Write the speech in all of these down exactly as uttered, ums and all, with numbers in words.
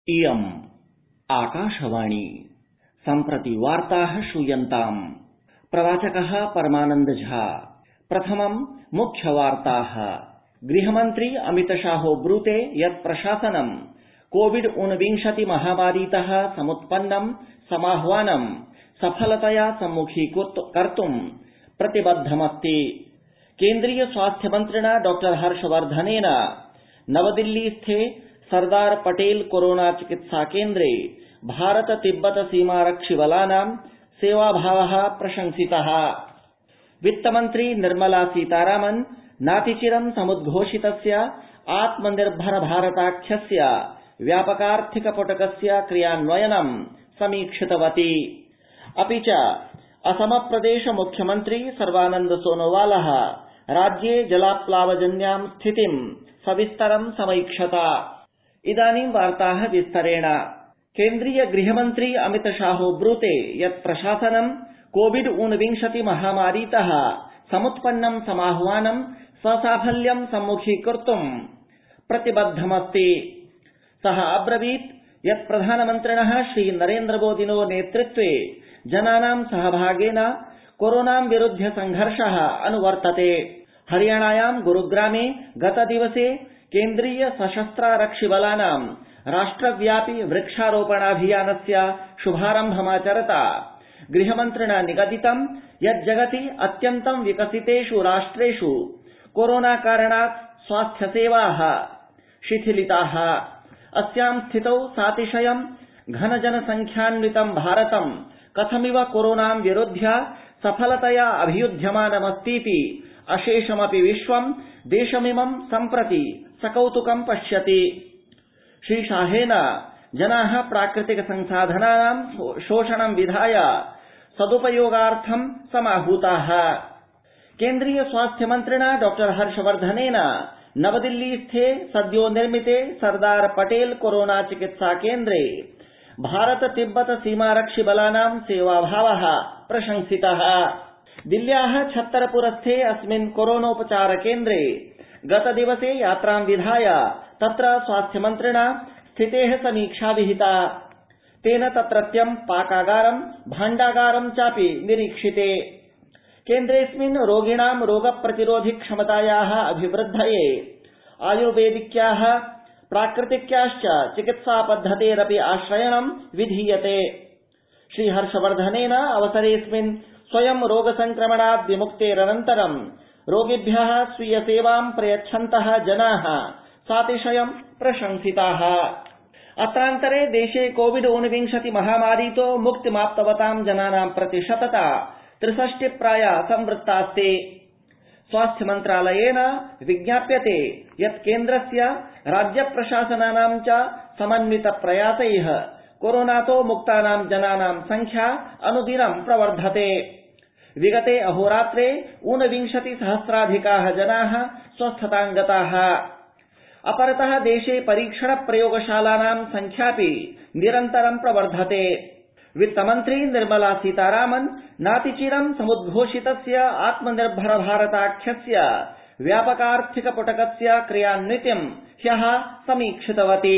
इयम् आकाशवाणी सम्प्रति वार्ताः श्रूयन्ताम्। प्रवाचकः परमानन्द झा। प्रथमम् मुख्यवार्ताः। गृहमन्त्री अमितशाहो ब्रूते यत् प्रशासनं कोविड ऊनविंशति महामारीतः समुत्पन्नं समाह्वानं सफलतया सम्मुखीकर्तुं प्रतिबद्धमस्ति। केन्द्रीय स्वास्थ्य मन्त्रिणा डॉक्टर हर्षवर्धनेन नवदिल्लीस्थे सरदार पटेल कोरोना चिकित्सा केन्द्रे भारत तिब्बत सीमारक्षिबलानां सेवाभावः प्रशंसितः। वित्तमन्त्री निर्मला सीतारामन् नातिचिरं समुद्घोषितस्य आत्मनिर्भर भारताख्यस्य व्यापकार्थिकपुटकस्य क्रियान्वयनं समीक्षितवती। अपि च असम प्रदेश मुख्यमन्त्री सर्बानन्द सोनोवालः राज्ये जलाप्लावजन्यां स्थितिं सविस्तरं समैक्षत। इदानीं वार्ताः विस्तरेण। केन्द्रीय गृहमन्त्री अमितशाहो ब्रूते यत् प्रशासनं कोविड ऊनविंशति महामारीतः समुत्पन्नं समाह्वानं ससाफल्यं सम्मुखीकर्तुं प्रतिबद्धमस्ति। सः अब्रवीत् यत् प्रधानमन्त्रिणः श्री नरेन्द्र मोदिनो नेतृत्वे जनानां सहभागेन कोरोनां विरुध्य संघर्षः अनुवर्तते। हरियाणायां गुरुग्रामे गतदिवसे केन्द्रीय सशस्त्रारक्षिबलानां राष्ट्रव्यापि वृक्षारोपणाभियानस्य शुभारम्भमाचरता गृहमन्त्रिणा निगदितं यत् जगति अत्यन्तं विकसितेषु राष्ट्रेषु कोरोना कारणात् स्वास्थ्यसेवाः शिथिलिताः। अस्यां स्थितौ सातिशयं घनजनसंख्यान्वितं भारतं कथमिव कोरोनां विरुध्य सफलतया अभियुध्यमानमस्तीति अशेषमपि विश्वं देशमिमं सम्प्रति सकौतुकं पश्यति। श्रीशाहेन जनाः प्राकृतिक संसाधनानां शोषणं विधाय सदुपयोगार्थं समाहूताः। केन्द्रीय स्वास्थ्य मन्त्रिणा डॉक्टर हर्षवर्धनेन नवदिल्लीस्थे सद्यो निर्मिते सरदार पटेल कोरोना चिकित्सा केन्द्रे भारत तिब्बत सीमारक्षिबलानां सेवाभावः प्रशंसितः। दिल्ल्याः छत्तरपुरस्थे अस्मिन् कोरोनोपचार केन्द्रे गतदिवसे यात्रां विधाय तत्र स्वास्थ्यमन्त्रिणा स्थितेः समीक्षा विहिता। तेन तत्रत्यं पाकागारं भाण्डागारं चापि निरीक्षिते। केन्द्रेऽस्मिन् रोगिणां रोगप्रतिरोधि क्षमतायाः अभिवृद्धये आयुर्वेदिक्याः प्राकृतिक्याश्च चिकित्सा पद्धतेरपि आश्रयणं विधीयते। श्रीहर्षवर्धनेन अवसरेऽस्मिन् स्वयं रोगसंक्रमणाद् विमुक्तेरनन्तरं रोगिभ्यः स्वीय सेवां प्रयच्छन्तः जनाः सातिशयं प्रशंसिताः। अत्रान्तरे देशे कोविड ऊनविंशति महामारीतो मुक्तिमाप्तवतां जनानां प्रतिशतता त्रिषष्टि प्राय संवृत्तास्ति। स्वास्थ्य मन्त्रालयेन विज्ञाप्यते यत् केन्द्रस्य राज्य प्रशासनानां च समन्वित प्रयासैः कोरोनातो मुक्तानां जनानां संख्या अनुदिनं प्रवर्धते। विगते अहोरात्रे ऊनविंशति सहस्राधिकाः जनाः स्वस्थतां गताः। अपरतः देशे परीक्षण प्रयोगशालानां संख्यापि निरन्तरं प्रवर्धते। वित्तमन्त्री निर्मला सीतारामन् नातिचिरं समुद्घोषितस्य आत्मनिर्भर भारताख्यस्य व्यापकार्थिकपुटकस्य क्रियान्वितिं ह्यः समीक्षितवती।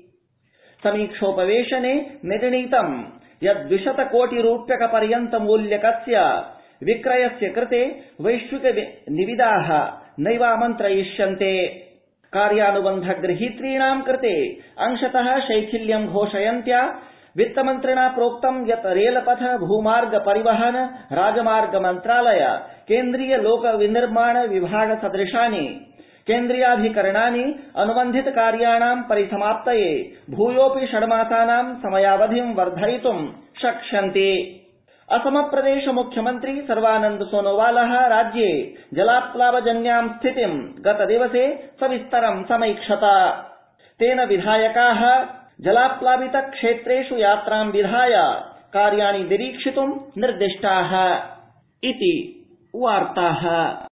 समीक्षोपवेशने निर्णीतं यत् द्विशत कोटि रूप्यक पर्यन्त मूल्यकस्य विक्रयस्य कृते वैश्विक निविदाः नैवामन्त्रयिष्यन्ते। कार्यानुबन्ध गृहीतॄणां कृते अंशतः शैथिल्यं घोषयन्त्या वित्तमन्त्रिणा प्रोक्तं यत् रेलपथ भूमार्ग परिवहन राजमार्ग मन्त्रालय केन्द्रीय लोक विनिर्माण विभाग सदृशानि केन्द्रीयाधिकरणानि अनुबन्धित कार्याणां परिसमाप्तये भूयोऽपि षड्मासानां समयावधिं वर्धयितुं शक्ष्यन्ति। असम प्रदेश मुख्यमन्त्री सर्बानन्द सोनोवालः राज्ये जलाप्लावजन्यां स्थितिं गतदिवसे सविस्तरं समैक्षत। तेन विधायकाः जलाप्लावित क्षेत्रेषु यात्रां विधाय कार्याणि निरीक्षितुं निर्दिष्टाः इति वार्ताः।